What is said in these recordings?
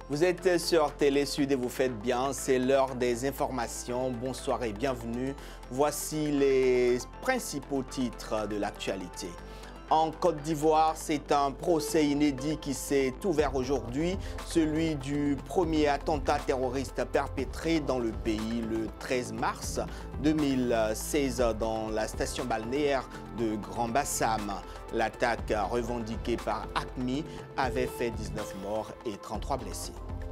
Vous êtes sur Télé Sud et vous faites bien, c'est l'heure des informations. Bonsoir et bienvenue. Voici les principaux titres de l'actualité. En Côte d'Ivoire, c'est un procès inédit qui s'est ouvert aujourd'hui, celui du premier attentat terroriste perpétré dans le pays le 13 mars 2016 dans la station balnéaire de Grand Bassam. L'attaque revendiquée par AQMI avait fait 19 morts et 33 blessés.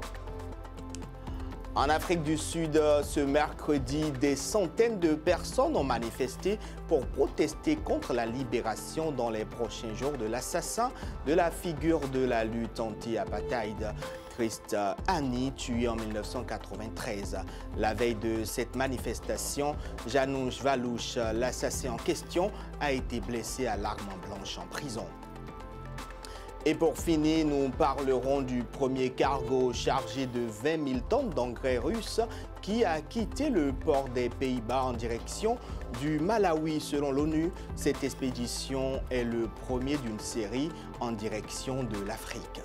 En Afrique du Sud, ce mercredi, des centaines de personnes ont manifesté pour protester contre la libération dans les prochains jours de l'assassin de la figure de la lutte anti-apartheid, Chris Hani, tué en 1993. La veille de cette manifestation, Janusz Walusz, l'assassin en question, a été blessé à l'arme blanche en prison. Et pour finir, nous parlerons du premier cargo chargé de 20 000 tonnes d'engrais russes qui a quitté le port des Pays-Bas en direction du Malawi. Selon l'ONU, cette expédition est le premier d'une série en direction de l'Afrique.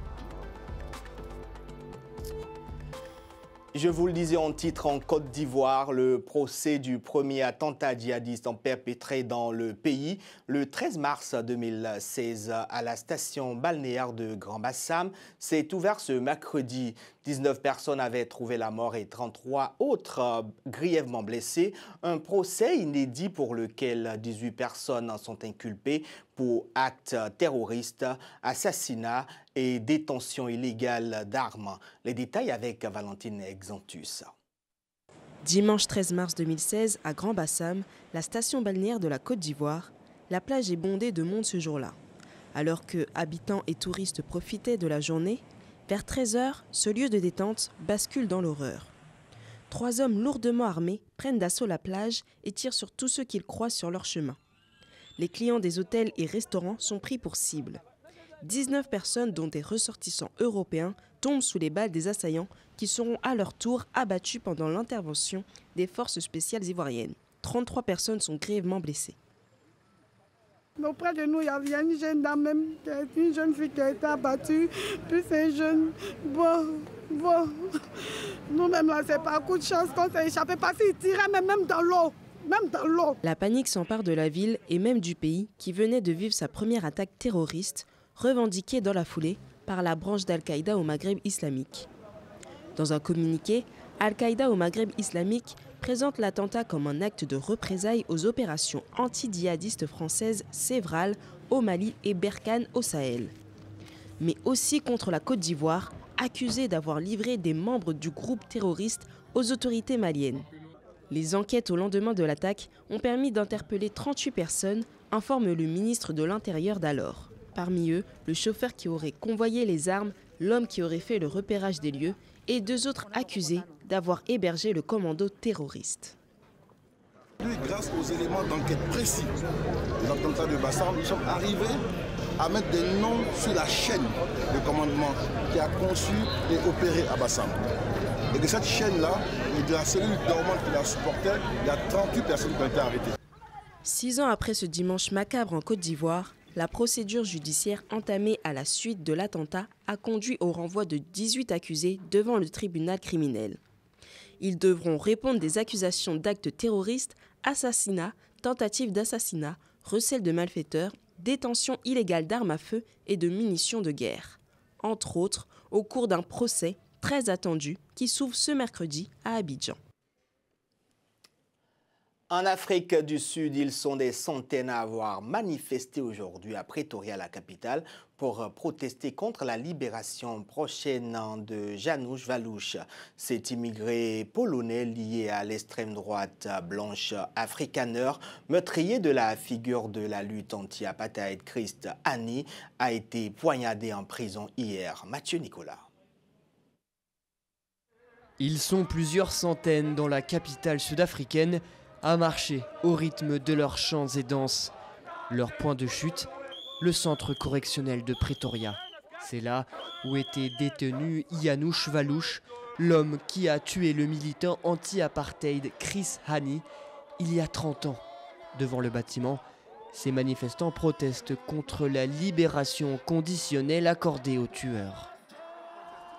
Je vous le disais en titre, en Côte d'Ivoire, le procès du premier attentat djihadiste perpétré dans le pays le 13 mars 2016 à la station balnéaire de Grand Bassam s'est ouvert ce mercredi. 19 personnes avaient trouvé la mort et 33 autres grièvement blessées. Un procès inédit pour lequel 18 personnes sont inculpées pour actes terroristes, assassinats et détention illégale d'armes. Les détails avec Valentine Exantus. Dimanche 13 mars 2016, à Grand Bassam, la station balnéaire de la Côte d'Ivoire, la plage est bondée de monde ce jour-là. Alors que habitants et touristes profitaient de la journée, vers 13 h, ce lieu de détente bascule dans l'horreur. 3 hommes lourdement armés prennent d'assaut la plage et tirent sur tous ceux qu'ils croisent sur leur chemin. Les clients des hôtels et restaurants sont pris pour cible. 19 personnes, dont des ressortissants européens, tombent sous les balles des assaillants qui seront à leur tour abattus pendant l'intervention des forces spéciales ivoiriennes. 33 personnes sont grièvement blessées. Auprès de nous, il y avait une jeune dame, même, une jeune fille qui a été abattue, puis ces jeunes, nous-mêmes là, c'est pas un coup de chance qu'on s'est échappé parce qu'ils tiraient même dans l'eau. La panique s'empare de la ville et même du pays qui venait de vivre sa première attaque terroriste, revendiquée dans la foulée par la branche d'Al-Qaïda au Maghreb islamique. Dans un communiqué, Al-Qaïda au Maghreb islamique présente l'attentat comme un acte de représailles aux opérations anti-djihadistes françaises Sévral au Mali et Berkane au Sahel. Mais aussi contre la Côte d'Ivoire, accusée d'avoir livré des membres du groupe terroriste aux autorités maliennes. Les enquêtes au lendemain de l'attaque ont permis d'interpeller 38 personnes, informe le ministre de l'Intérieur d'alors. Parmi eux, le chauffeur qui aurait convoyé les armes, l'homme qui aurait fait le repérage des lieux et 2 autres accusés d'avoir hébergé le commando terroriste. Grâce aux éléments d'enquête précis de l'attentat de Bassam, nous sommes arrivés à mettre des noms sur la chaîne de commandement qui a conçu et opéré à Bassam. Et de cette chaîne-là, et de la cellule dormante qui la supportait, il y a 38 personnes qui ont été arrêtées. 6 ans après ce dimanche macabre en Côte d'Ivoire, la procédure judiciaire entamée à la suite de l'attentat a conduit au renvoi de 18 accusés devant le tribunal criminel. Ils devront répondre des accusations d'actes terroristes, assassinat, tentative d'assassinat, recel de malfaiteurs, détention illégale d'armes à feu et de munitions de guerre. Entre autres, au cours d'un procès très attendu qui s'ouvre ce mercredi à Abidjan. En Afrique du Sud, ils sont des centaines à avoir manifesté aujourd'hui à Pretoria, la capitale, pour protester contre la libération prochaine de Janusz Walusz. Cet immigré polonais lié à l'extrême droite blanche afrikaneur, meurtrier de la figure de la lutte anti-apartheid Chris Hani, a été poignardé en prison hier. Mathieu Nicolas. Ils sont plusieurs centaines dans la capitale sud-africaine à marcher au rythme de leurs chants et danses. Leur point de chute, le centre correctionnel de Pretoria. C'est là où était détenu Janusz Walusz, l'homme qui a tué le militant anti-apartheid Chris Hani il y a 30 ans. Devant le bâtiment, ces manifestants protestent contre la libération conditionnelle accordée aux tueurs.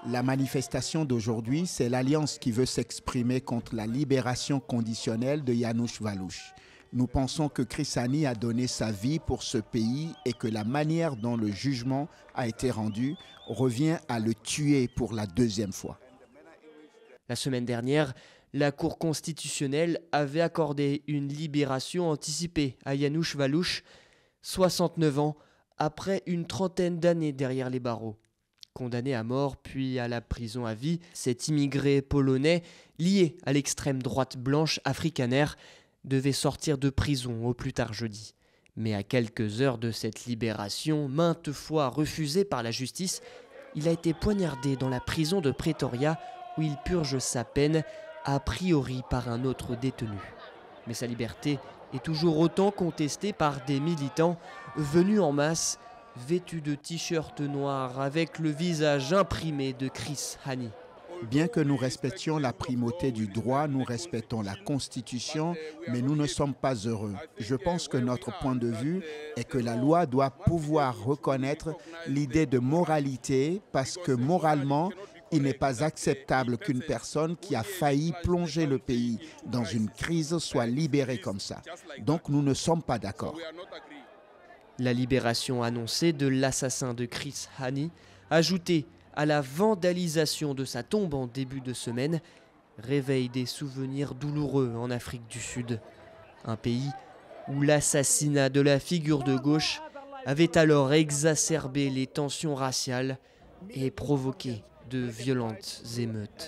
La manifestation d'aujourd'hui, c'est l'Alliance qui veut s'exprimer contre la libération conditionnelle de Janusz Waluś. Nous pensons que Chris Hani a donné sa vie pour ce pays et que la manière dont le jugement a été rendu revient à le tuer pour la deuxième fois. La semaine dernière, la Cour constitutionnelle avait accordé une libération anticipée à Janusz Waluś, 69 ans, après une trentaine d'années derrière les barreaux. Condamné à mort puis à la prison à vie, cet immigré polonais, lié à l'extrême droite blanche afrikaner, devait sortir de prison au plus tard jeudi. Mais à quelques heures de cette libération, maintes fois refusée par la justice, il a été poignardé dans la prison de Pretoria où il purge sa peine, a priori par un autre détenu. Mais sa liberté est toujours autant contestée par des militants venus en masse, vêtus de t-shirts noirs avec le visage imprimé de Chris Hani. Bien que nous respections la primauté du droit, nous respectons la Constitution, mais nous ne sommes pas heureux. Je pense que notre point de vue est que la loi doit pouvoir reconnaître l'idée de moralité parce que moralement, il n'est pas acceptable qu'une personne qui a failli plonger le pays dans une crise soit libérée comme ça. Donc nous ne sommes pas d'accord. La libération annoncée de l'assassin de Chris Hani, ajoutée à la vandalisation de sa tombe en début de semaine, réveille des souvenirs douloureux en Afrique du Sud. Un pays où l'assassinat de la figure de gauche avait alors exacerbé les tensions raciales et provoqué de violentes émeutes.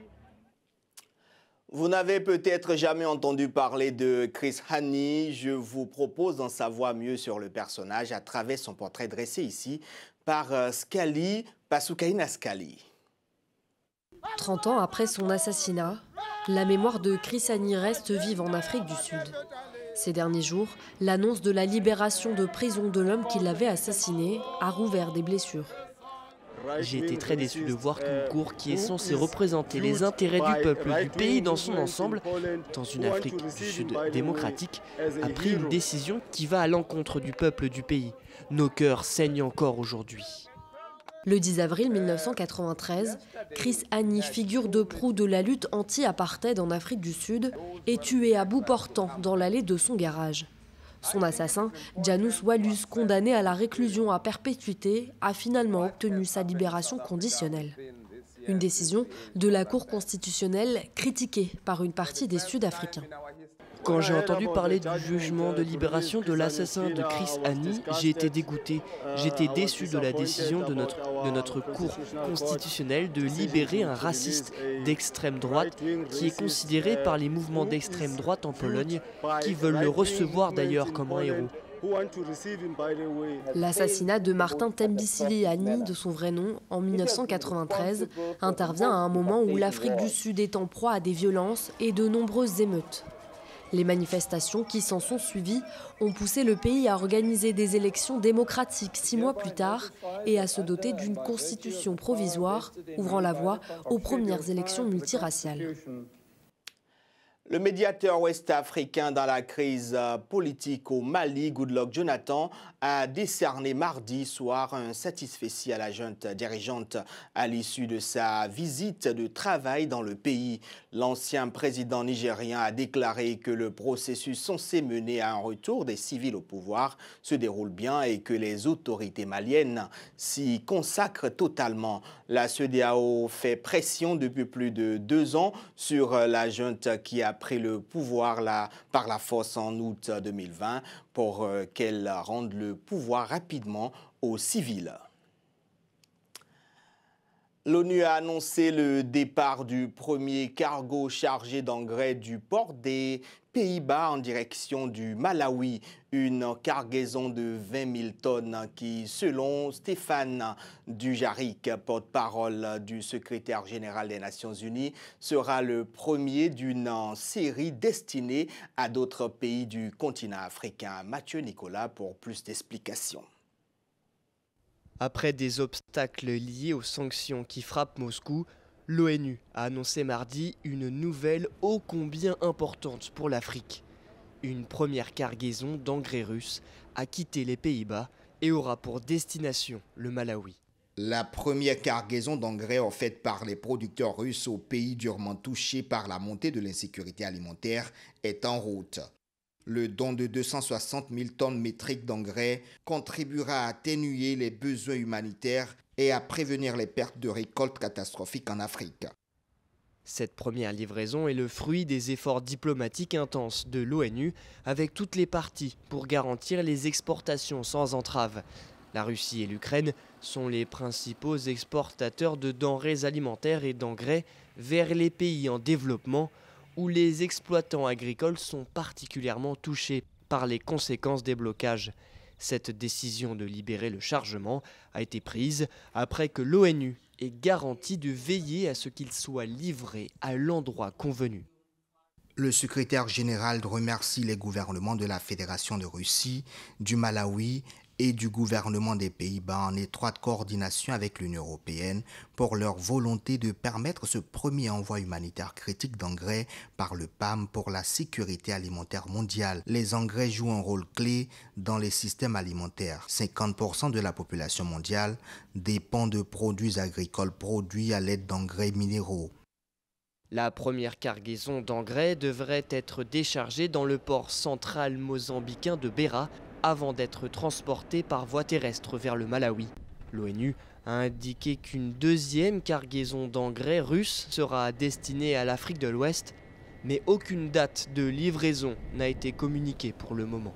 Vous n'avez peut-être jamais entendu parler de Chris Hani. Je vous propose d'en savoir mieux sur le personnage à travers son portrait dressé ici par Scali, Pasoukaina Scali. 30 ans après son assassinat, la mémoire de Chris Hani reste vive en Afrique du Sud. Ces derniers jours, l'annonce de la libération de prison de l'homme qui l'avait assassiné a rouvert des blessures. J'ai été très déçu de voir qu'une cour qui est censée représenter les intérêts du peuple du pays dans son ensemble, dans une Afrique du Sud démocratique, a pris une décision qui va à l'encontre du peuple du pays. Nos cœurs saignent encore aujourd'hui. Le 10 avril 1993, Chris Hani, figure de proue de la lutte anti-apartheid en Afrique du Sud, est tué à bout portant dans l'allée de son garage. Son assassin, Janusz Waluś, condamné à la réclusion à perpétuité, a finalement obtenu sa libération conditionnelle. Une décision de la Cour constitutionnelle critiquée par une partie des Sud-Africains. Quand j'ai entendu parler du jugement de libération de l'assassin de Chris Hani, j'ai été dégoûté. J'étais déçu de la décision de notre Cour constitutionnelle de libérer un raciste d'extrême droite qui est considéré par les mouvements d'extrême droite en Pologne, qui veulent le recevoir d'ailleurs comme un héros. L'assassinat de Martin Thembisile Hani, de son vrai nom, en 1993, intervient à un moment où l'Afrique du Sud est en proie à des violences et de nombreuses émeutes. Les manifestations qui s'en sont suivies ont poussé le pays à organiser des élections démocratiques 6 mois plus tard et à se doter d'une constitution provisoire ouvrant la voie aux premières élections multiraciales. Le médiateur ouest-africain dans la crise politique au Mali, Goodluck Jonathan, a décerné mardi soir un satisfecit à la junte dirigeante à l'issue de sa visite de travail dans le pays. L'ancien président nigérien a déclaré que le processus censé mener à un retour des civils au pouvoir se déroule bien et que les autorités maliennes s'y consacrent totalement. La CEDEAO fait pression depuis plus de 2 ans sur la junte qui a pris le pouvoir par la force en août 2020 pour qu'elle rende le pouvoir rapidement aux civils. L'ONU a annoncé le départ du premier cargo chargé d'engrais du port des Pays-Bas en direction du Malawi, une cargaison de 20 000 tonnes qui, selon Stéphane Dujarric, porte-parole du secrétaire général des Nations Unies, sera le premier d'une série destinée à d'autres pays du continent africain. Mathieu Nicolas pour plus d'explications. Après des obstacles liés aux sanctions qui frappent Moscou, l'ONU a annoncé mardi une nouvelle ô combien importante pour l'Afrique. Une première cargaison d'engrais russes a quitté les Pays-Bas et aura pour destination le Malawi. La première cargaison d'engrais offerte par les producteurs russes aux pays durement touchés par la montée de l'insécurité alimentaire est en route. Le don de 260 000 tonnes métriques d'engrais contribuera à atténuer les besoins humanitaires et à prévenir les pertes de récoltes catastrophiques en Afrique. Cette première livraison est le fruit des efforts diplomatiques intenses de l'ONU avec toutes les parties pour garantir les exportations sans entrave. La Russie et l'Ukraine sont les principaux exportateurs de denrées alimentaires et d'engrais vers les pays en développement où les exploitants agricoles sont particulièrement touchés par les conséquences des blocages. Cette décision de libérer le chargement a été prise après que l'ONU ait garanti de veiller à ce qu'il soit livré à l'endroit convenu. Le secrétaire général remercie les gouvernements de la Fédération de Russie, du Malawi et du gouvernement des Pays-Bas en étroite coordination avec l'Union européenne pour leur volonté de permettre ce premier envoi humanitaire critique d'engrais par le PAM pour la sécurité alimentaire mondiale. Les engrais jouent un rôle clé dans les systèmes alimentaires. 50% de la population mondiale dépend de produits agricoles produits à l'aide d'engrais minéraux. La première cargaison d'engrais devrait être déchargée dans le port central mozambicain de Beira avant d'être transportée par voie terrestre vers le Malawi. L'ONU a indiqué qu'une deuxième cargaison d'engrais russe sera destinée à l'Afrique de l'Ouest, mais aucune date de livraison n'a été communiquée pour le moment.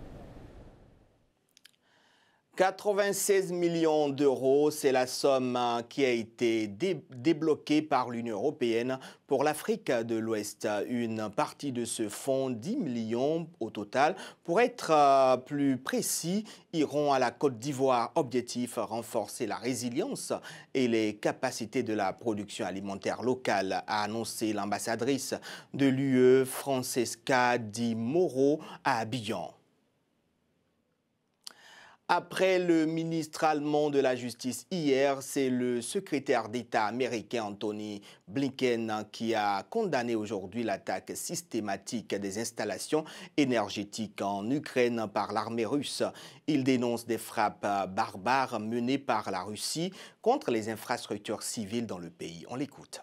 96 millions d'euros, c'est la somme qui a été débloquée par l'Union européenne pour l'Afrique de l'Ouest. Une partie de ce fonds, 10 millions au total, pour être plus précis, iront à la Côte d'Ivoire. Objectif, renforcer la résilience et les capacités de la production alimentaire locale, a annoncé l'ambassadrice de l'UE, Francesca Di Mauro, à Abidjan. Après le ministre allemand de la Justice hier, c'est le secrétaire d'État américain Anthony Blinken qui a condamné aujourd'hui l'attaque systématique des installations énergétiques en Ukraine par l'armée russe. Il dénonce des frappes barbares menées par la Russie contre les infrastructures civiles dans le pays. On l'écoute.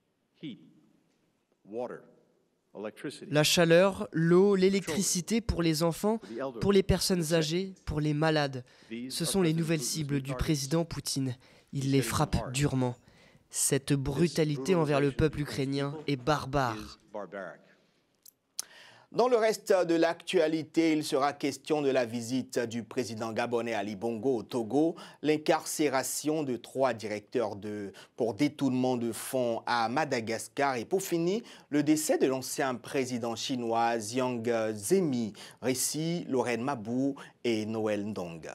La chaleur, l'eau, l'électricité pour les enfants, pour les personnes âgées, pour les malades. Ce sont les nouvelles cibles du président Poutine. Il les frappe durement. Cette brutalité envers le peuple ukrainien est barbare. Dans le reste de l'actualité, il sera question de la visite du président gabonais Ali Bongo au Togo, l'incarcération de 3 directeurs pour détournement de fonds à Madagascar et pour finir, le décès de l'ancien président chinois Jiang Zemin. Récit, Lorraine Mabou et Noël Ndong.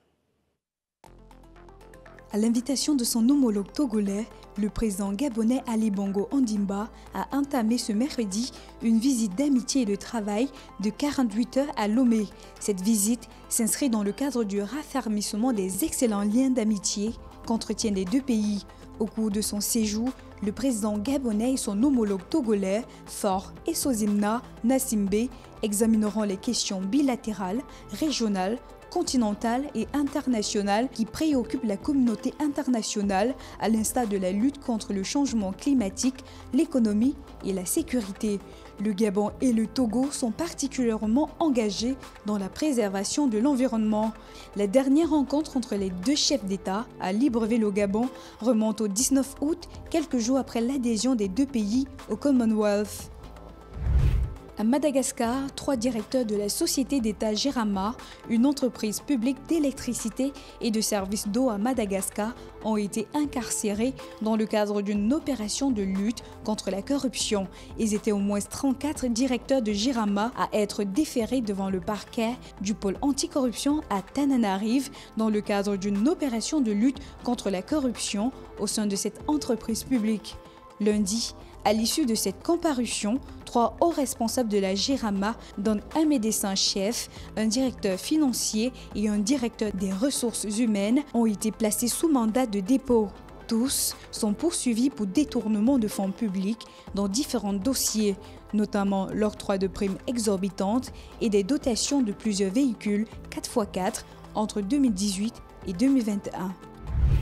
À l'invitation de son homologue togolais, le président gabonais Ali Bongo Ondimba a entamé ce mercredi une visite d'amitié et de travail de 48 heures à Lomé. Cette visite s'inscrit dans le cadre du raffermissement des excellents liens d'amitié qu'entretiennent les deux pays. Au cours de son séjour, le président gabonais et son homologue togolais, Faure Essosimna Nassimbe, examineront les questions bilatérales, régionales, continentale et internationale qui préoccupe la communauté internationale à l'instar de la lutte contre le changement climatique, l'économie et la sécurité. Le Gabon et le Togo sont particulièrement engagés dans la préservation de l'environnement. La dernière rencontre entre les deux chefs d'État à Libreville au Gabon remonte au 19 août, quelques jours après l'adhésion des deux pays au Commonwealth. À Madagascar, 3 directeurs de la société d'État Gérama, une entreprise publique d'électricité et de services d'eau à Madagascar, ont été incarcérés dans le cadre d'une opération de lutte contre la corruption. Ils étaient au moins 34 directeurs de Gérama à être déférés devant le parquet du pôle anticorruption à Tananarive dans le cadre d'une opération de lutte contre la corruption au sein de cette entreprise publique. Lundi, à l'issue de cette comparution, 3 hauts responsables de la Gérama, dont un médecin-chef, un directeur financier et un directeur des ressources humaines, ont été placés sous mandat de dépôt. Tous sont poursuivis pour détournement de fonds publics dans différents dossiers, notamment l'octroi de primes exorbitantes et des dotations de plusieurs véhicules 4x4 entre 2018 et 2021.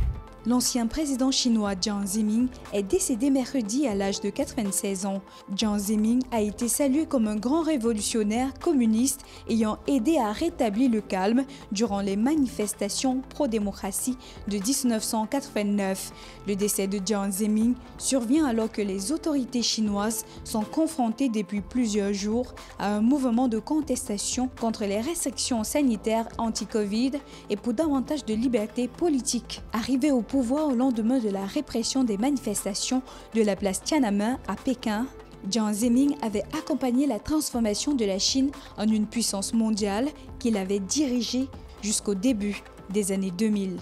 L'ancien président chinois Jiang Zemin est décédé mercredi à l'âge de 96 ans. Jiang Zemin a été salué comme un grand révolutionnaire communiste ayant aidé à rétablir le calme durant les manifestations pro-démocratie de 1989. Le décès de Jiang Zemin survient alors que les autorités chinoises sont confrontées depuis plusieurs jours à un mouvement de contestation contre les restrictions sanitaires anti-Covid et pour davantage de liberté politique. Arrivé au pouvoir au lendemain de la répression des manifestations de la place Tiananmen à Pékin, Jiang Zemin avait accompagné la transformation de la Chine en une puissance mondiale qu'il avait dirigée jusqu'au début des années 2000.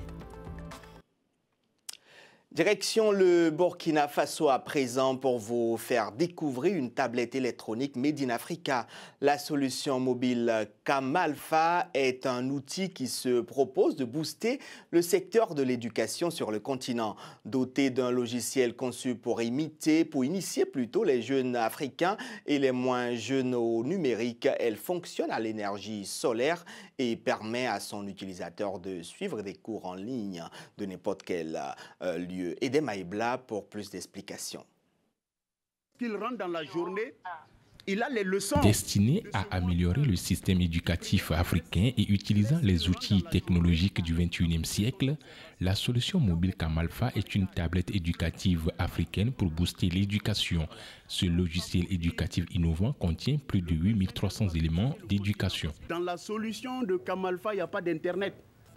Direction le Burkina Faso à présent pour vous faire découvrir une tablette électronique Made in Africa. La solution mobile Camalfa est un outil qui se propose de booster le secteur de l'éducation sur le continent. Dotée d'un logiciel conçu pour initier plutôt les jeunes africains et les moins jeunes au numérique, elle fonctionne à l'énergie solaire et permet à son utilisateur de suivre des cours en ligne de n'importe quel lieu. Edem Aïbla pour plus d'explications. Qu'il rentre dans la journée, il a les leçons. Destiné à améliorer le système éducatif africain et utilisant les outils technologiques du XXIe siècle, la solution mobile Camalfa est une tablette éducative africaine pour booster l'éducation. Ce logiciel éducatif innovant contient plus de 8300 éléments d'éducation. Dans la solution de Camalfa, il n'y a pas d'Internet.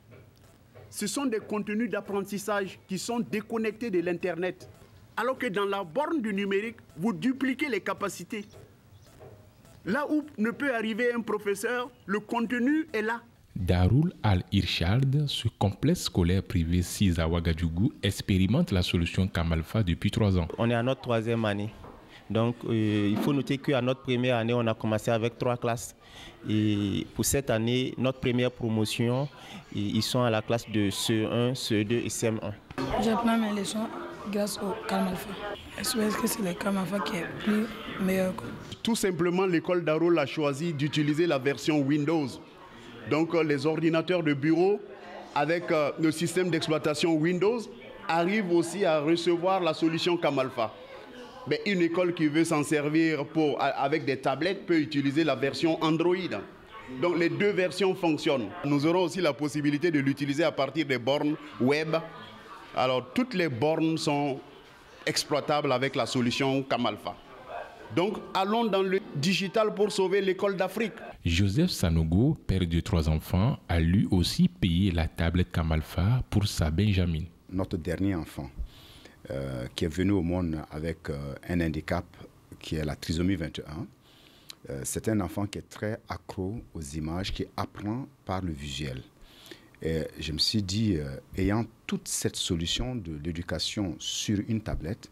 Ce sont des contenus d'apprentissage qui sont déconnectés de l'Internet. Alors que dans la borne du numérique, vous dupliquez les capacités. Là où ne peut arriver un professeur, le contenu est là. Darul Al-Irshad, ce complexe scolaire privé 6 à Ouagadougou, expérimente la solution Camalfa depuis 3 ans. On est à notre 3e année. Donc, il faut noter qu'à notre première année, on a commencé avec 3 classes. Et pour cette année, notre première promotion, ils sont à la classe de CE1, CE2 et CM1. J'apprends mes leçons grâce au Camalfa. Est-ce que c'est le Camalfa qui est plus meilleur? Tout simplement, l'école Darul a choisi d'utiliser la version Windows. Donc, les ordinateurs de bureau avec le système d'exploitation Windows arrivent aussi à recevoir la solution Camalfa. Mais une école qui veut s'en servir avec des tablettes peut utiliser la version Android. Donc les deux versions fonctionnent. Nous aurons aussi la possibilité de l'utiliser à partir des bornes web. Alors toutes les bornes sont exploitables avec la solution Camalfa. Donc allons dans le digital pour sauver l'école d'Afrique. Joseph Sanogo, père de 3 enfants, a lui aussi payé la tablette Camalfa pour sa Benjamin. Notre dernier enfant, qui est venu au monde avec un handicap qui est la trisomie 21. C'est un enfant qui est très accro aux images, qui apprend par le visuel. Et je me suis dit, ayant toute cette solution de l'éducation sur une tablette,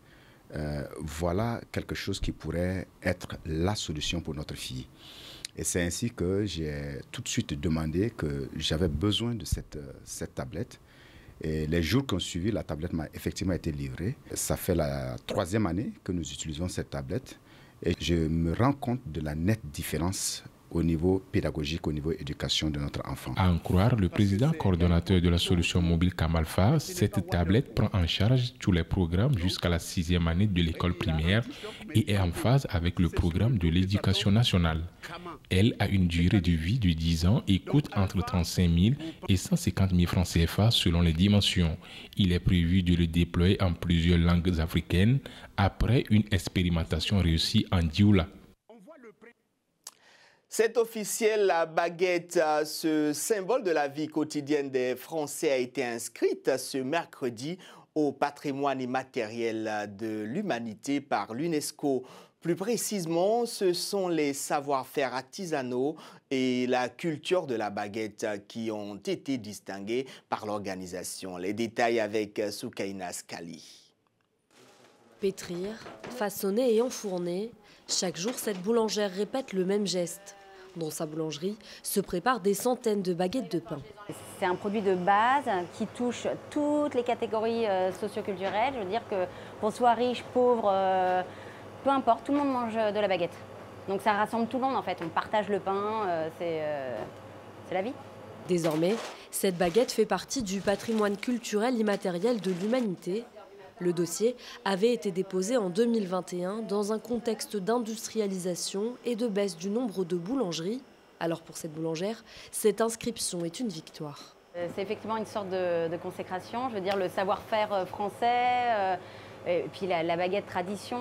voilà quelque chose qui pourrait être la solution pour notre fille. Et c'est ainsi que j'ai tout de suite demandé que j'avais besoin de cette tablette. Et les jours qui ont suivi, la tablette m'a effectivement été livrée. Ça fait la 3e année que nous utilisons cette tablette. Et je me rends compte de la nette différence au niveau pédagogique, au niveau éducation de notre enfant. À en croire le président coordonnateur de la solution mobile Camalfa, cette tablette prend en charge tous les programmes jusqu'à la 6e année de l'école primaire et est en phase avec le programme de l'éducation nationale. Elle a une durée de vie de 10 ans et coûte entre 35 000 et 150 000 francs CFA selon les dimensions. Il est prévu de le déployer en plusieurs langues africaines après une expérimentation réussie en Dioula. C'est officiel, la baguette, ce symbole de la vie quotidienne des Français, a été inscrite ce mercredi au patrimoine immatériel de l'humanité par l'UNESCO. Plus précisément, ce sont les savoir-faire artisanaux et la culture de la baguette qui ont été distingués par l'organisation. Les détails avec Soukaina Skali. Pétrir, façonner et enfourner, chaque jour cette boulangère répète le même geste. Dans sa boulangerie se préparent des centaines de baguettes de pain. C'est un produit de base qui touche toutes les catégories socioculturelles. Je veux dire que qu'on soit riche, pauvre, peu importe, tout le monde mange de la baguette. Donc ça rassemble tout le monde en fait, on partage le pain, c'est la vie. Désormais, Cette baguette fait partie du patrimoine culturel immatériel de l'humanité. Le dossier avait été déposé en 2021 dans un contexte d'industrialisation et de baisse du nombre de boulangeries. Alors pour cette boulangère, cette inscription est une victoire. C'est effectivement une sorte de consécration, je veux dire le savoir-faire français, et puis la baguette tradition,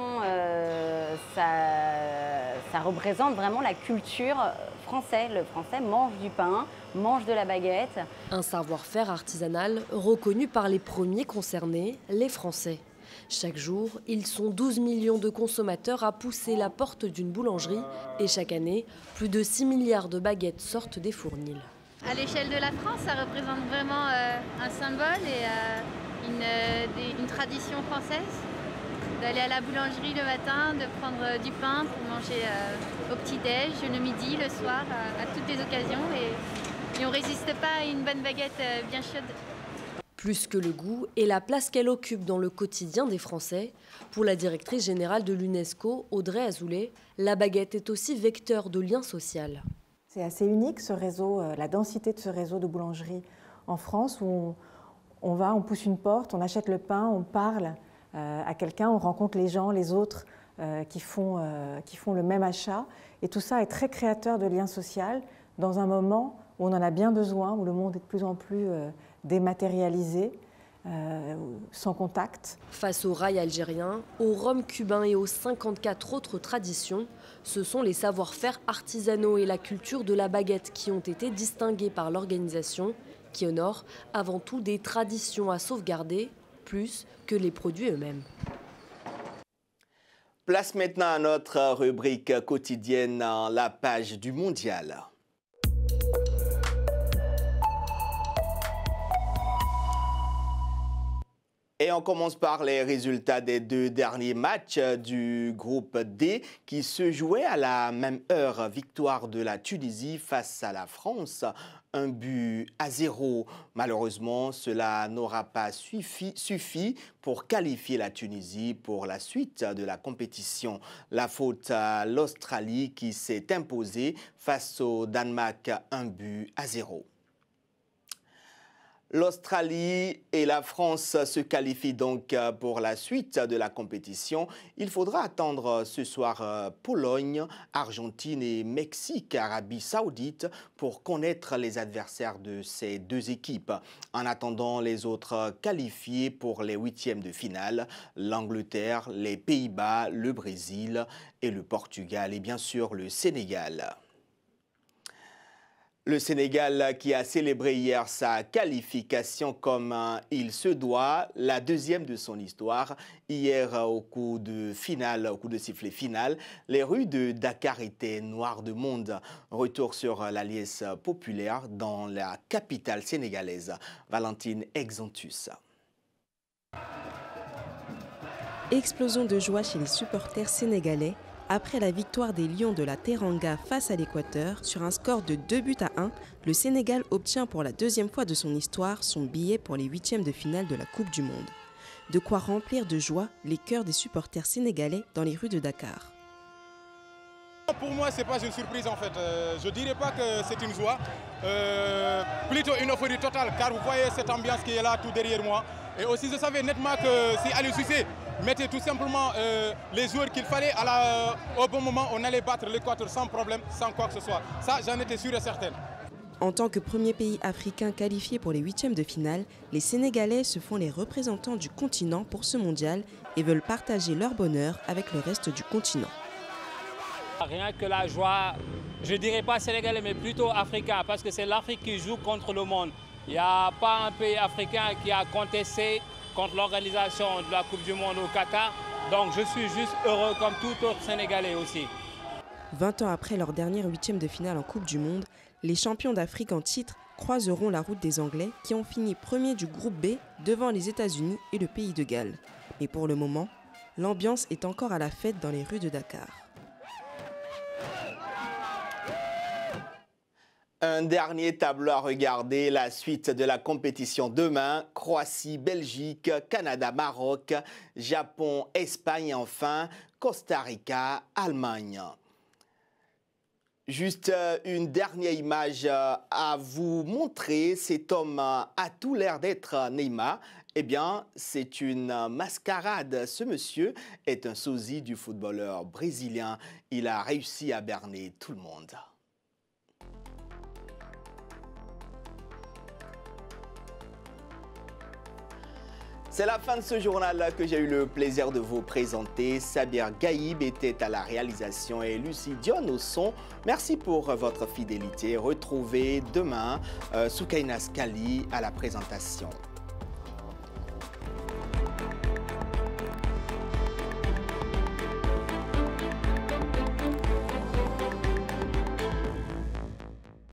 ça représente vraiment la culture française. Le français mange du pain, mange de la baguette. Un savoir-faire artisanal reconnu par les premiers concernés, les Français. Chaque jour, ils sont 12 millions de consommateurs à pousser la porte d'une boulangerie et chaque année, plus de 6 milliards de baguettes sortent des fournils. À l'échelle de la France, ça représente vraiment un symbole et une tradition française. D'aller à la boulangerie le matin, de prendre du pain pour manger au petit-déj, le midi, le soir, à toutes les occasions. Et on ne résiste pas à une bonne baguette bien chaude. Plus que le goût et la place qu'elle occupe dans le quotidien des Français, pour la directrice générale de l'UNESCO, Audrey Azoulay, la baguette est aussi vecteur de lien social. C'est assez unique ce réseau, la densité de ce réseau de boulangeries en France où on pousse une porte, on achète le pain, on parle à quelqu'un, on rencontre les gens, les autres qui font le même achat. Et tout ça est très créateur de lien social dans un moment où on en a bien besoin, où le monde est de plus en plus dématérialisé, sans contact. Face au rail algérien, au rhum cubain et aux 54 autres traditions, ce sont les savoir-faire artisanaux et la culture de la baguette qui ont été distingués par l'organisation, qui honore avant tout des traditions à sauvegarder, plus que les produits eux-mêmes. Place maintenant à notre rubrique quotidienne, la page du mondial. Et on commence par les résultats des 2 derniers matchs du groupe D qui se jouaient à la même heure. Victoire de la Tunisie face à la France, 1-0. Malheureusement, cela n'aura pas suffi pour qualifier la Tunisie pour la suite de la compétition. La faute à l'Australie qui s'est imposée face au Danemark, 1-0. L'Australie et la France se qualifient donc pour la suite de la compétition. Il faudra attendre ce soir Pologne, Argentine et Mexique, Arabie Saoudite pour connaître les adversaires de ces 2 équipes. En attendant les autres qualifiés pour les 8e de finale, l'Angleterre, les Pays-Bas, le Brésil et le Portugal et bien sûr le Sénégal. Le Sénégal qui a célébré hier sa qualification comme il se doit, la 2e de son histoire. Hier, au coup de sifflet final, les rues de Dakar étaient noires de monde. Retour sur la liesse populaire dans la capitale sénégalaise. Valentine Exantus. Explosion de joie chez les supporters sénégalais après la victoire des Lions de la Teranga face à l'Équateur sur un score de 2-1, le Sénégal obtient pour la 2e fois de son histoire son billet pour les 8e de finale de la Coupe du Monde. De quoi remplir de joie les cœurs des supporters sénégalais dans les rues de Dakar. Pour moi, ce n'est pas une surprise en fait. Je ne dirais pas que c'est une joie, plutôt une euphorie totale, car vous voyez cette ambiance qui est là tout derrière moi. Et aussi, je savais nettement que si Aliou Cissé mettait tout simplement les joueurs qu'il fallait au bon moment, on allait battre l'Équateur sans problème, sans quoi que ce soit. Ça, j'en étais sûr et certain. En tant que premier pays africain qualifié pour les 8e de finale, les Sénégalais se font les représentants du continent pour ce mondial et veulent partager leur bonheur avec le reste du continent. Rien que la joie, je ne dirais pas sénégalais, mais plutôt africain, parce que c'est l'Afrique qui joue contre le monde. Il n'y a pas un pays africain qui a contesté contre l'organisation de la Coupe du Monde au Qatar. Donc je suis juste heureux comme tout autre Sénégalais aussi. 20 ans après leur dernière 8e de finale en Coupe du Monde, les champions d'Afrique en titre croiseront la route des Anglais qui ont fini premier du groupe B devant les États-Unis et le pays de Galles. Mais pour le moment, l'ambiance est encore à la fête dans les rues de Dakar. Un dernier tableau à regarder, la suite de la compétition demain, Croatie, Belgique, Canada, Maroc, Japon, Espagne et enfin Costa Rica, Allemagne. Juste une dernière image à vous montrer. Cet homme a tout l'air d'être Neymar. Eh bien, c'est une mascarade. Ce monsieur est un sosie du footballeur brésilien. Il a réussi à berner tout le monde. C'est la fin de ce journal que j'ai eu le plaisir de vous présenter. Sabir Gaïb était à la réalisation et Lucie Dion au son. Merci pour votre fidélité. Retrouvez demain Soukaina Skali à la présentation.